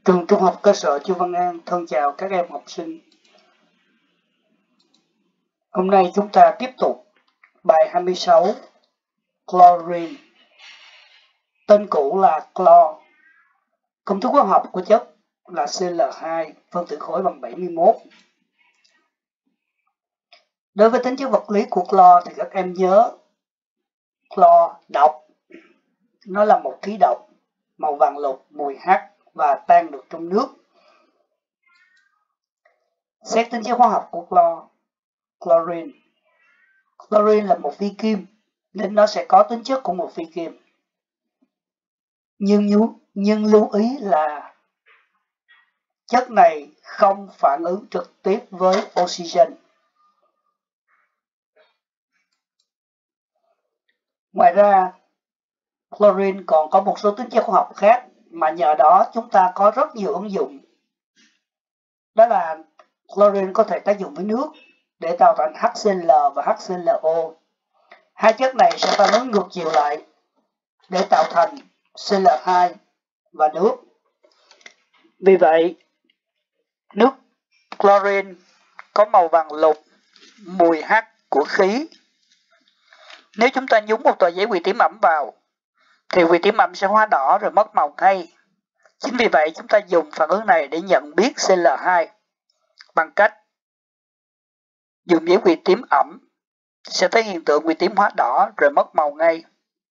Trường Trung học cơ sở Chu Văn An thân chào các em học sinh. Hôm nay chúng ta tiếp tục bài 26 Chlorine. Tên cũ là clo. Công thức hóa học của chất là Cl2, phân tử khối bằng 71. Đối với tính chất vật lý của clo thì các em nhớ clo độc. Nó là một khí độc, màu vàng lục, mùi hắc và tan được trong nước. Xét tính chất hóa học của chlorine. Chlorine là một phi kim nên nó sẽ có tính chất của một phi kim. Nhưng lưu ý là chất này không phản ứng trực tiếp với oxygen. Ngoài ra, chlorine còn có một số tính chất hóa học khác mà nhờ đó chúng ta có rất nhiều ứng dụng. Đó là chlorine có thể tác dụng với nước để tạo thành HCl và HClO. Hai chất này sẽ phản ứng ngược chiều lại để tạo thành Cl2 và nước. Vì vậy, nước chlorine có màu vàng lục, mùi hắc của khí. Nếu chúng ta nhúng một tờ giấy huy tím ẩm vào, thì huy tím ẩm sẽ hóa đỏ rồi mất màu ngay. Chính vì vậy, chúng ta dùng phản ứng này để nhận biết Cl2 bằng cách dùng giấy huy tím ẩm sẽ thấy hiện tượng huy tím hóa đỏ rồi mất màu ngay.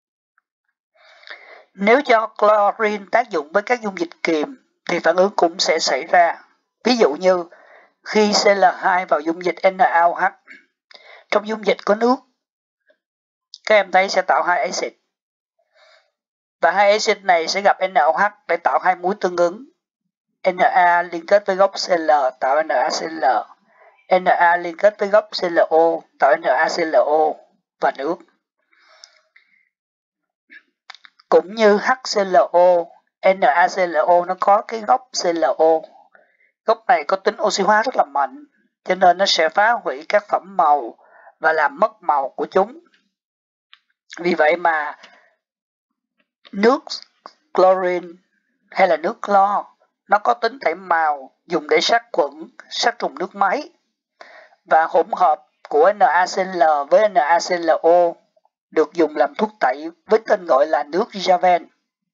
Nếu cho chlorine tác dụng với các dung dịch kiềm thì phản ứng cũng sẽ xảy ra. Ví dụ như khi Cl2 vào dung dịch NaOH, trong dung dịch có nước, các em thấy sẽ tạo hai axit. Và hai axit này sẽ gặp NaOH để tạo hai muối tương ứng. Na liên kết với gốc Cl tạo NaCl. Na liên kết với gốc ClO tạo NaClO và nước. Cũng như HClO, NaClO nó có cái gốc ClO. Gốc này có tính oxy hóa rất là mạnh, cho nên nó sẽ phá hủy các phẩm màu và làm mất màu của chúng. Vì vậy mà nước chlorine hay là nước clo nó có tính thể màu dùng để sát khuẩn, sát trùng nước máy. Và hỗn hợp của NaCl với NaClO được dùng làm thuốc tẩy với tên gọi là nước Javel.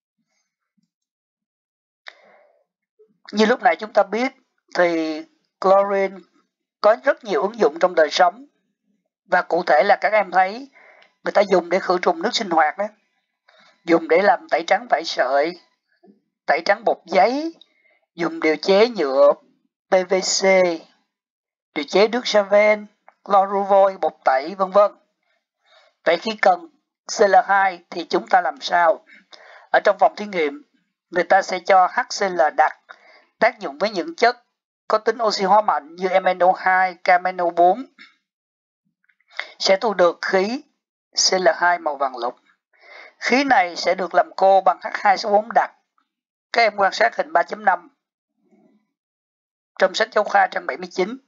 Như lúc nãy chúng ta biết thì chlorine có rất nhiều ứng dụng trong đời sống. Và cụ thể là các em thấy người ta dùng để khử trùng nước sinh hoạt đó. Dùng để làm tẩy trắng vải sợi, tẩy trắng bột giấy, dùng điều chế nhựa PVC, điều chế nước Javel, clorua vôi, bột tẩy, vân vân. Vậy khi cần Cl2 thì chúng ta làm sao? Ở trong phòng thí nghiệm, người ta sẽ cho HCl đặc tác dụng với những chất có tính oxy hóa mạnh như MnO2, KMnO4 sẽ thu được khí Cl2 màu vàng lục. Khí này sẽ được làm khô bằng H2SO4 đặc. Các em quan sát hình 3.5 trong sách giáo khoa trang 79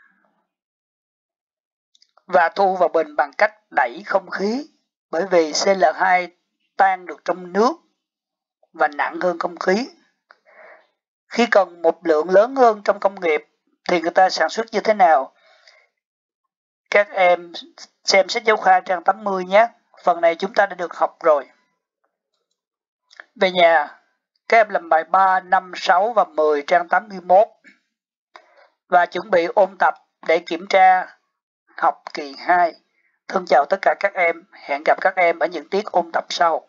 và thu vào bình bằng cách đẩy không khí, bởi vì Cl2 tan được trong nước và nặng hơn không khí. Khi cần một lượng lớn hơn trong công nghiệp thì người ta sản xuất như thế nào? Các em xem sách giáo khoa trang 80 nhé. Phần này chúng ta đã được học rồi. Về nhà, các em làm bài 3, 5, 6 và 10 trang 81 và chuẩn bị ôn tập để kiểm tra học kỳ 2. Thân chào tất cả các em, hẹn gặp các em ở những tiết ôn tập sau.